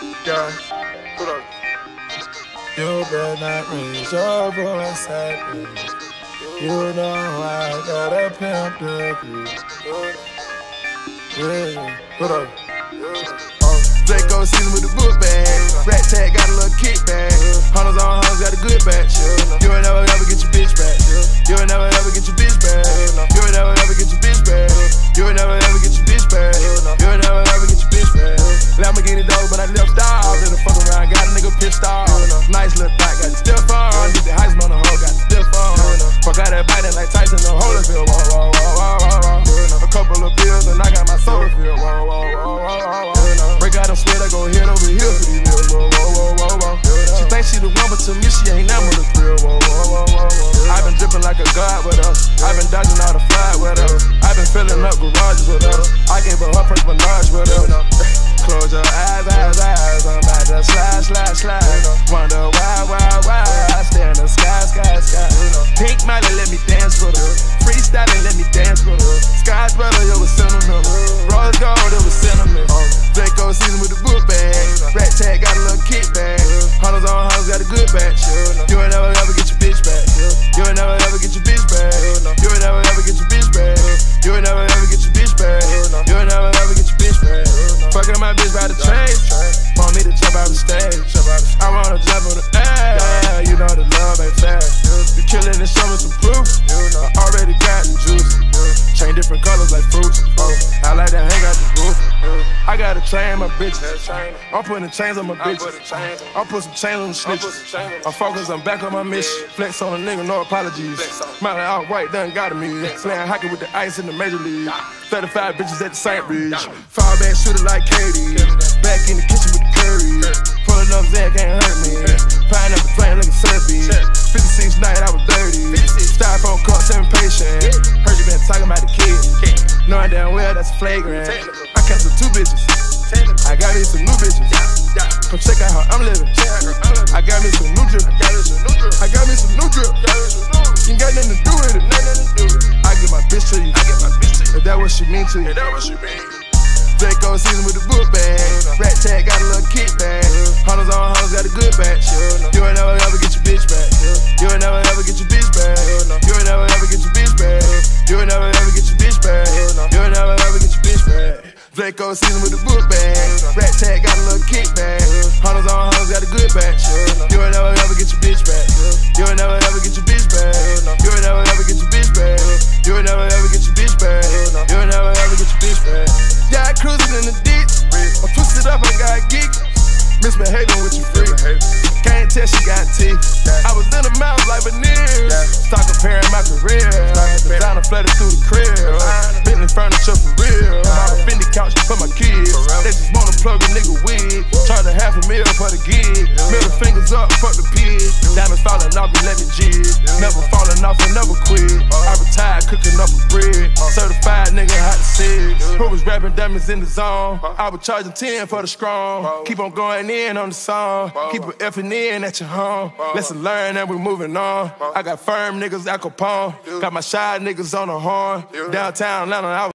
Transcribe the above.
Yeah, hold up. You better not raise your voice at me. You know I got a pimp to agree. Yeah, hold up. Draco season with the book bag. Rat tag got a little kickback. Hunters on hunters got a good batch. You ain't never ever get your bitch back. You ain't never ever get your bitch back. You ain't never ever get your bitch back. You ain't never ever get your bitch back. You ain't never ever get your bitch back. Lamborghini dog, but I left off. Let the fuck around, got a nigga pissed off. Nice little thought, got the stiff on. Did the Heisman on the hoe, got the stiff on. Fuck out that biting like Tyson, the Holyfield. Whoa, whoa, whoa, whoa, whoa. A couple of pills and I got my soda filled. Whoa, whoa, whoa, whoa, whoa. Break out them sweat, I go head over here for these meals. Whoa, whoa, whoa, whoa, whoa. She thinks she the one, but to me she ain't never the thrill. Whoa, whoa, whoa, whoa, whoa. I've been dripping like a god with us. I've been dodging all the fly with us. I've been filling up garages with us. I gave her her first menage with us. Close your eyes, I'm about to slide, slide, slide. Wonder why, I stay in the sky, sky, sky. Pink Miley, let me dance with her. Freestyling, let me dance with her. Sky's brother, it was sentimental. Rose gold, it was cinnamon. Draco season with the book bag. Rat tag got a little kickback. Hunters on hunters got a good batch. You ain't never ever get your bitch back. You ain't never ever get your bitch back. You ain't never ever get your bitch back. You ain't never ever get your bitch back. You ain't never ever get your bitch back. Fucking my bitch by the train. Want me to jump out the stage. I wanna jump on the air. You know the love ain't fair. You killin' and show me some proof. I already got the juice. Chain different colors like fruits. I like that hang out the roof. I gotta train my bitches. I'm putting chains on my bitches. I'm put some chains on the snitches. I'm focused, I'm back on my mission. Flex on a nigga, no apologies. Miley outright done got me. Playing hockey with the ice in the major league. 35 bitches at the St. Ridge. Fall back shooter like Katie. Back in the kitchen with the curry. Pulling up Zach can't hurt me. Pineapple playing like a surfy. 56 night I was dirty. Styrofoam cups impatient. Heard you been talking about the kid. Knowing damn well that's flagrant. I canceled 2 bitches. I got me some new bitches. Come check out how I'm living. I got me some new drip. I got me some new drip. You ain't got nothing to do with it. I get my bitch to you. If that what she mean to you. Draco season with the book bag. Rat tag got a little kickback. Hunters on hunters got a good batch. You ain't never ever get your bitch back. You ain't never ever get your bitch back. You ain't never ever get your bitch back. You ain't never ever get your bitch back. You ain't never ever get your bitch back. Draco season with the book bag. Rat tag got a little kickback. Hunters on hunters got a good batch. You ain't never ever get your bitch back. You ain't never ever get your bitch back. You ain't never ever get your bitch back. You ain't never ever get your bitch back. You ain't never ever get your bitch back. Yeah, I cruising in the ditch. I'm twisted up, I got geeks. Misbehaving with you free. Can't tell she got teeth. I was in the mouth like veneers. Start comparing my career. Designer flooded through the crib. Bentley furniture for real. My Fendi couch for my kids. They just wanna plug a nigga wig. Charge a $500,000 for the gig. Middle fingers up, fuck the pig. Diamonds falling off, you let me jig. Never falling off and never quit. I retired cooking up a bread. Certified nigga, how to say it. Who was rapping diamonds in the zone? I was charging 10 for the strong. Keep on going in on the song. Keep it effing in at your home. Lesson learned and we moving on. I got firm niggas, Al Capone. Got my shy niggas on the horn. Downtown Atlanta, I was